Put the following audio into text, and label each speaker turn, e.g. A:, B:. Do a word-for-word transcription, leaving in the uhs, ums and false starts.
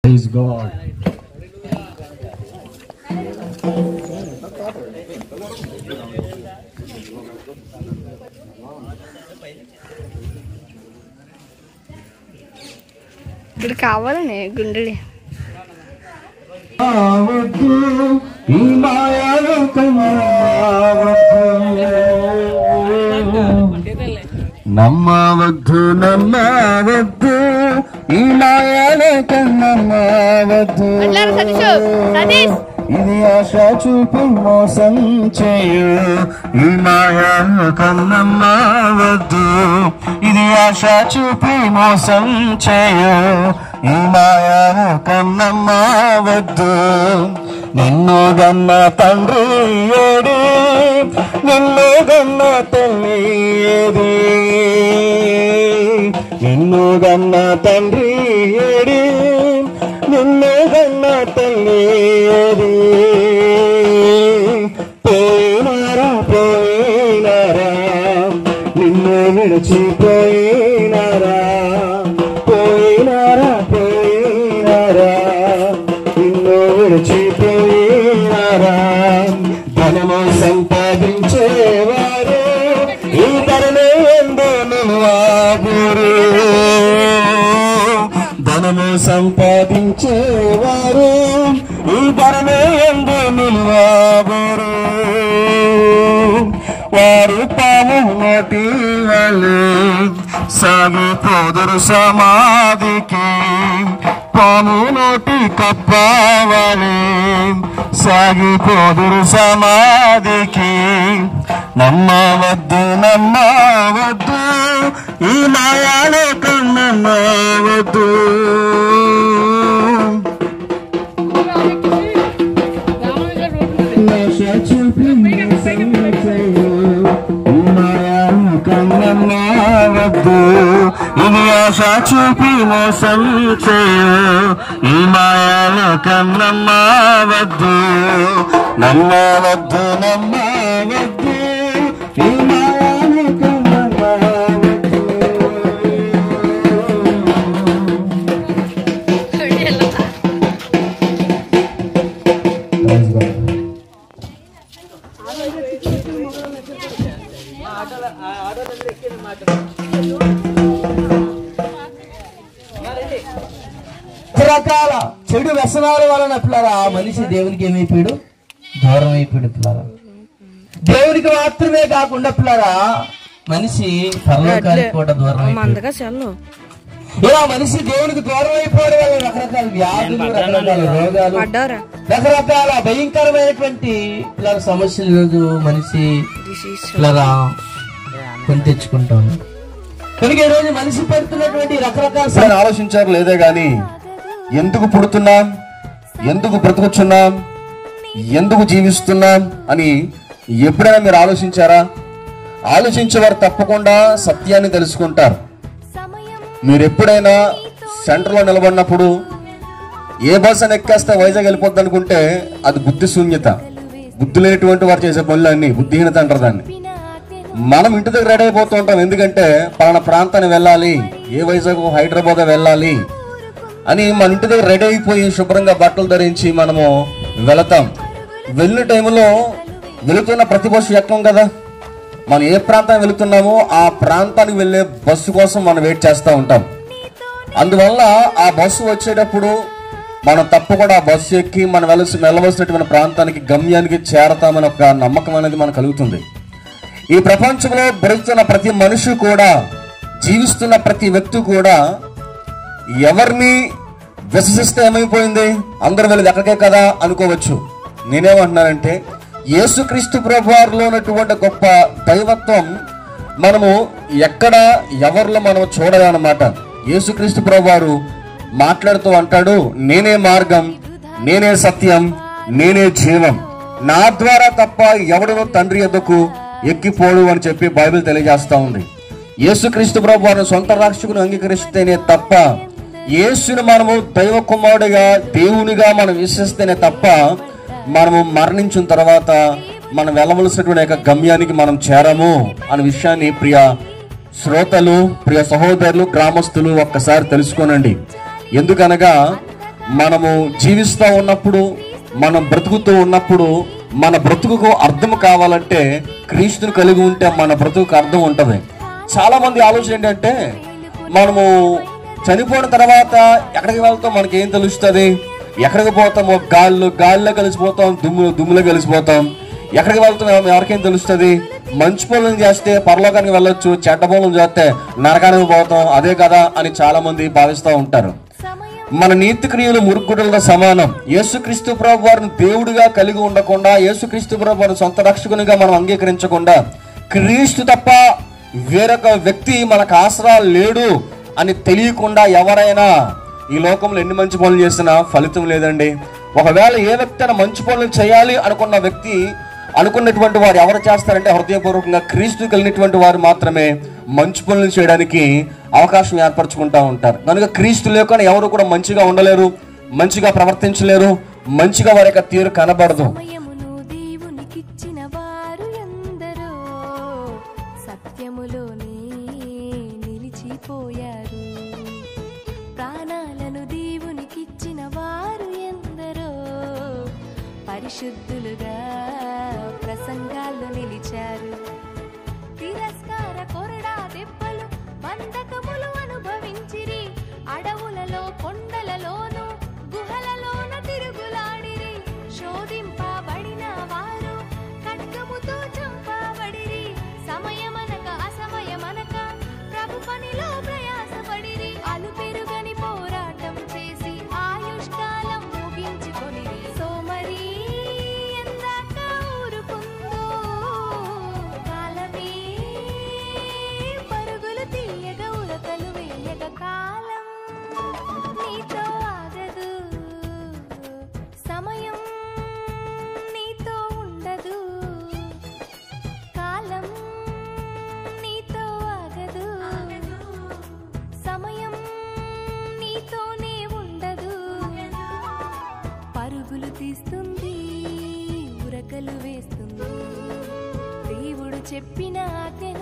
A: Praise God.
B: ఇక్కడ కావాలనే గుండెడి
A: నమ్మవద్దు నమ్మవద్దు ఈ మాయాలోక నమ్మవద్దు ఇది ఆశ చూపి మోసం చేయు ఈ మాయాలోక నమ్మవద్దు ఇది ఆశ చూపి మోసం చేయు ఈ మాయాలోక నమ్మవద్దు నిన్ను గన్న తండ్రి ఏడి నిన్ను గన్న తల్లి ఏది నిన్ను గన్న తండ్రి ఏడి నిన్ను గన్న తల్లి ఏది పోయినారా పోయినారా నిన్ను విడిచిపోయినారా పోయినారా పోయినారా నిన్ను విడిచిపోయినారా ధనము సంపాదించేవారు ఈ ధరనే ఎందు నిలువాగురు ధనము సంపాదించేవారు ఈ ధరనే ఎందు నిలువాగురు వారు పాము నోటి వాళ్ళు సాగిపోదురు సమాధికి పాము నోటి కప్పవాలి సాగిపోదురు సమాధికి నమ్మవద్దు నమ్మవద్దు ఈ మాయాలోక నమ్మవద్దు నమ్మవద్దు ఇది ఆశ చూపి మోసం చేయు ఈ మాయాలోక నమ్మవద్దు నమ్మవద్దు నమ్మవద్దు ఈ మాయాలోక నమ్మవద్దు రకరకాల చెడు వ్యసనాల వలన పిల్లరా మనిషి దేవునికి ఏమైపోయాడు దూరం అయిపోయాడు పిల్లరా దేవునికి మాత్రమే కాకుండా పిల్లరా మనిషి పరలోకానికి కూడా దూరం అయిపోయాడు ఇలా మనిషి దేవునికి దూరం అయిపోవడం వల్ల రకరకాల వ్యాధులు రకరకాల రోగాలు రకరకాల భయంకరమైనటువంటి పిల్లల సమస్యలు రోజు మనిషి పిల్లరా కొని తెచ్చుకుంటాం కనుక ఈ రోజు మనిషి పడుతున్నటువంటి రకరకాల ఆలోచించారు లేదే గాని ఎందుకు పుడుతున్నాం ఎందుకు బ్రతుకుచున్నాం ఎందుకు జీవిస్తున్నాం అని ఎప్పుడైనా మీరు ఆలోచించారా? ఆలోచించేవారు తప్పకుండా సత్యాన్ని తెలుసుకుంటారు. మీరు ఎప్పుడైనా సెంటర్లో నిలబడినప్పుడు ఏ బస్ అని ఎక్కేస్తే వైజాగ్ వెళ్ళిపోద్ది అనుకుంటే అది బుద్ధి శూన్యత, బుద్ధి లేనటువంటి వారు చేసే పనులన్నీ బుద్ధిహీనత అంటారు దాన్ని. మనం ఇంటి దగ్గర రెడీ అయిపోతూ ఉంటాం, ఎందుకంటే పలానా ప్రాంతాన్ని వెళ్ళాలి, ఏ వైజాగ్ హైదరాబాద్ వెళ్ళాలి అని మన ఇంటి దగ్గర రెడీ అయిపోయి శుభ్రంగా బట్టలు ధరించి మనము వెళతాం. వెళ్ళిన టైంలో వెళుతున్న ప్రతి బస్సు ఎక్కం కదా, మనం ఏ ప్రాంతానికి వెళుతున్నామో ఆ ప్రాంతానికి వెళ్ళే బస్సు కోసం మనం వెయిట్ చేస్తూ ఉంటాం. అందువల్ల ఆ బస్సు వచ్చేటప్పుడు మనం తప్పకుండా ఆ బస్సు ఎక్కి మనం వెళ్ళ వెళ్ళవలసినటువంటి ప్రాంతానికి గమ్యానికి చేరతామని ఒక నమ్మకం అనేది మనకు కలుగుతుంది. ఈ ప్రపంచంలో బ్రతుకుతున్న ప్రతి మనిషి కూడా, జీవిస్తున్న ప్రతి వ్యక్తి కూడా ఎవరిని విశ్వసిస్తే ఏమైపోయింది, అందరు వెళ్ళేది ఎక్కడికే కదా అనుకోవచ్చు. నేనేమంటున్నానంటే యేసుక్రీస్తు ప్రభువారిలో ఉన్నటువంటి గొప్ప దైవత్వం మనము ఎక్కడ ఎవరిలో మనం చూడాలన్నమాట. యేసుక్రీస్తు ప్రభువారు మాట్లాడుతూ అంటాడు, నేనే మార్గం, నేనే సత్యం, నేనే జీవం, నా ద్వారా తప్ప ఎవడనో తండ్రి యొద్దకు ఎక్కిపోడు అని చెప్పి బైబిల్ తెలియజేస్తా ఉంది. యేసుక్రీస్తు ప్రభువారిని సొంత రక్షకుని అంగీకరిస్తేనే తప్ప, యేసుని మనము దైవ కుమారుడిగా దేవునిగా మనం విశ్వసిస్తేనే తప్ప మనము మరణించిన తర్వాత మనం వెళ్ళవలసినటువంటి యొక్క గమ్యానికి మనం చేరము అనే విషయాన్ని ప్రియ శ్రోతలు, ప్రియ సహోదరులు, గ్రామస్తులు ఒక్కసారి తెలుసుకోనండి. ఎందుకనగా
C: మనము జీవిస్తూ ఉన్నప్పుడు, మనం బ్రతుకుతూ ఉన్నప్పుడు మన బ్రతుకుకు అర్థం కావాలంటే క్రీస్తుని కలిగి ఉంటే మన బ్రతుకుకు అర్థం ఉంటుంది. చాలా మంది ఆలోచన ఏంటంటే, మనము చనిపోయిన తర్వాత ఎక్కడికి వెళ్తాం మనకి ఏం తెలుస్తుంది, ఎక్కడికి పోతాము, గాల్లో గాలిలో కలిసిపోతాం, దుమ్ము దుమ్ములో కలిసిపోతాం, ఎక్కడికి వెళ్తాం ఎవరికేం తెలుస్తుంది, మంచి పనులను చేస్తే పరలోకానికి వెళ్ళొచ్చు, చెడ్డ పనులను చేస్తే నరకానికి పోతాం, అదే కదా అని చాలా మంది భావిస్తూ ఉంటారు. మన నీతి క్రియలు మురుగుడులతో సమానం. యేసుక్రీస్తు ప్రభు వారిని దేవుడిగా కలిగి ఉండకుండా, యేసుక్రీస్తు ప్రభు వారిని సొంత రక్షకునిగా మనం అంగీకరించకుండా, క్రీస్తు తప్ప వేరొక వ్యక్తి మనకు ఆసరా లేడు అని తెలియకుండా ఎవరైనా ఈ లోకంలో ఎన్ని మంచి పనులు చేసినా ఫలితం లేదండి. ఒకవేళ ఏ వ్యక్తి అయినా మంచి పనులు చేయాలి అనుకున్న వ్యక్తి అనుకున్నటువంటి వారు ఎవరు చేస్తారంటే, హృదయపూర్వకంగా క్రీస్తు కలిగినటువంటి వారు మాత్రమే మంచి పనులు చేయడానికి అవకాశం ఏర్పరచుకుంటూ ఉంటారు. కనుక క్రీస్తు లేకుండా ఎవరు కూడా మంచిగా ఉండలేరు, మంచిగా ప్రవర్తించలేరు, మంచిగా వారి యొక్క తీరు కనబడదు.
D: సత్యములోనే నిలిచిపోయారు. ప్రాణాలను దేవునికిచ్చిన వారు ఎందరో పరిశుద్ధులుగా ప్రసంగాల్లో నిలిచారు. తిరస్కార కొరడా దెబ్బలు బంధకములు అనుభవించిరి. అడవులలో కొండలలోను గుహలలోన తిరుగులాడిరి. శోధింపబడిన వారు ఖడ్గముతో చంపబడిరి. సమయమనక అసమయమనక ప్రభు పనిలో ప్రయాసపడిరి. అలు పెరుగని పోరాటం చేసి ఆయుష్కాలం ముగించుకొనిరి. సోమరి ఎందాక ఊరుకుందో, కాలమే పరుగులు తీయగ ఉరకలు వేయగ. కాలం నీతో ఆగదు, సమయం నీతో ఉండదు. కాలం నీతో ఆగదు, సమయం నీతోనే ఉండదు. పరుగులు తీస్తుంది, ఉరకలు వేస్తుంది. దేవుడు చెప్పిన ఆజ్ఞ